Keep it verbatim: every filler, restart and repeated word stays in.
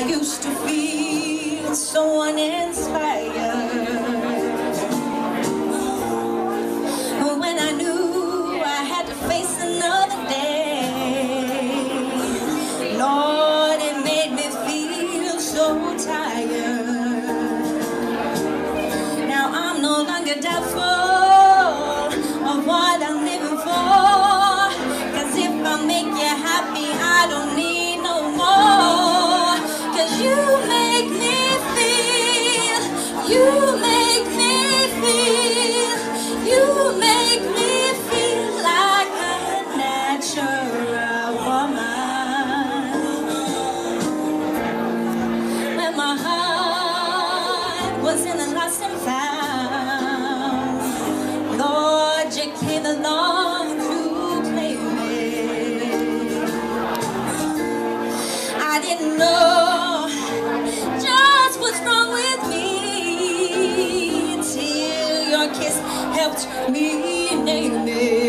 used to feel so uninspired when I knew I had to face another day. Lord, it made me feel so tired. Now I'm no longer doubtful of what I'm living for, 'cause if I make you happy, I don't need no more. 'Cause you make me feel, you make me feel, you make me feel like a natural woman. When my heart was in the lost and found, Lord, you came along to claim me. I didn't know just what's wrong with me till your kiss helped me name it.